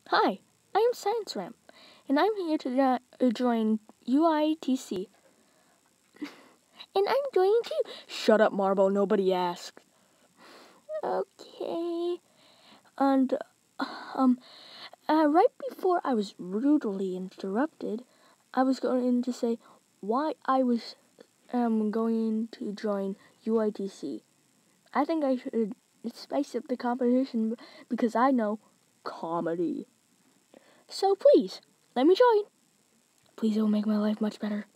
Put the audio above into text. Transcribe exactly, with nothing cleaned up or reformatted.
Hi, I am Science Ramp, and I'm here to uh, join U I T C. And I'm joining too. Shut up, Marble. Nobody asked. Okay. And um, uh, right before I was rudely interrupted, I was going to say why I was um going to join U I T C. I think I should spice up the competition because I know comedy. So please, let me join. Please, it will make my life much better.